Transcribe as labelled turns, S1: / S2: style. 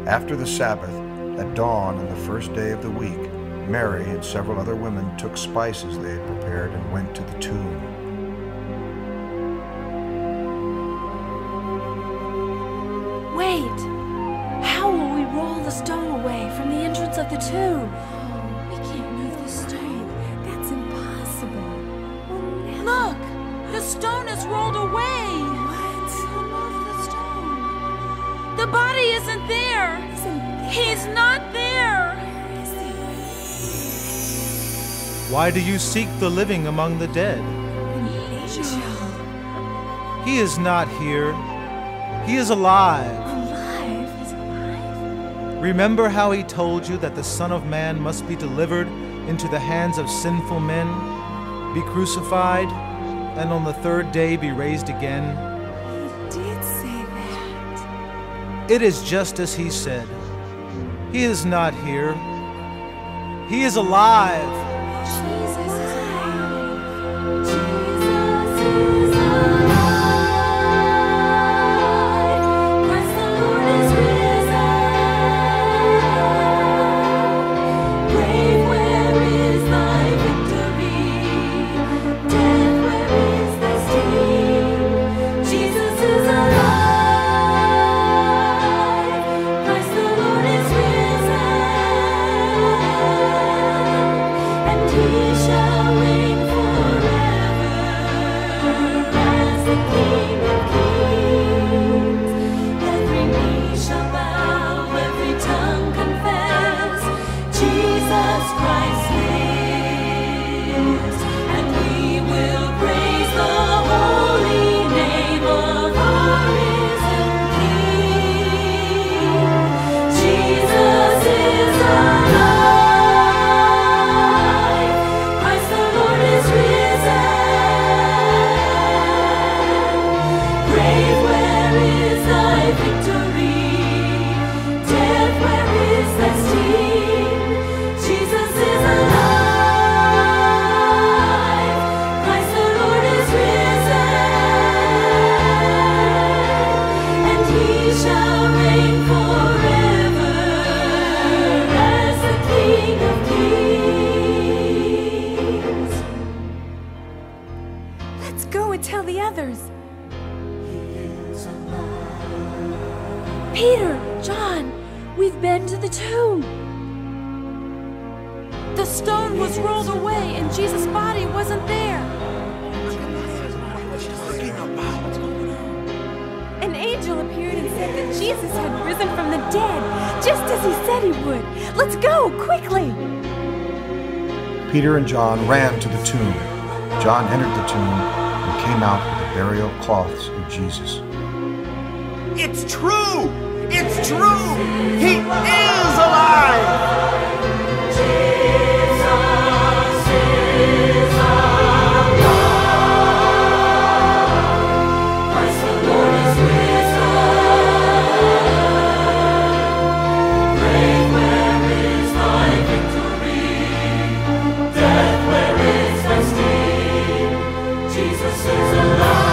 S1: After the Sabbath, at dawn on the first day of the week, Mary and several other women took spices they had prepared and went to the tomb.
S2: Wait! How will we roll the stone away from the entrance of the tomb?
S3: We can't move the stone. That's impossible.
S2: Look! The stone is rolled away!
S3: What?
S2: Who moved the stone? The body isn't there! He's not there!
S3: Where is he?
S4: Why do you seek the living among the dead?
S3: An angel.
S4: He is not here. He is alive.
S3: Alive? He's alive?
S4: Remember how he told you that the Son of Man must be delivered into the hands of sinful men, be crucified, and on the third day be raised again?
S3: He did say that.
S4: It is just as he said. He is not here. He is alive.
S3: Jesus is alive.
S2: Jesus is alive. Christ the Lord is risen. Grave, where is thy victory? Death, where is thy sting? Jesus is alive. Christ the Lord is risen. And he shall reign forever as the King of kings. Every knee shall bow, every tongue confess, Jesus Christ lives. And we will praise the holy name of our risen King. Jesus is alive. Christ the Lord is risen. Grave, where is thy victory? Death, where is thy sting? Jesus is alive. Christ the Lord is risen. And he shall reign forever as the King of kings.
S3: Let's go and tell the others.
S2: Peter, John, we've been to the tomb. The stone was rolled away and Jesus' body wasn't there.
S3: An angel appeared and said that Jesus had risen from the dead, just as he said he would. Let's go, quickly!
S1: Peter and John ran to the tomb. John entered the tomb and came out with the burial cloths of Jesus.
S5: It's true! It's true! He is alive!
S2: Christ the Lord is risen. Grave, where is thy victory? Death, where is thy sting? Jesus is alive.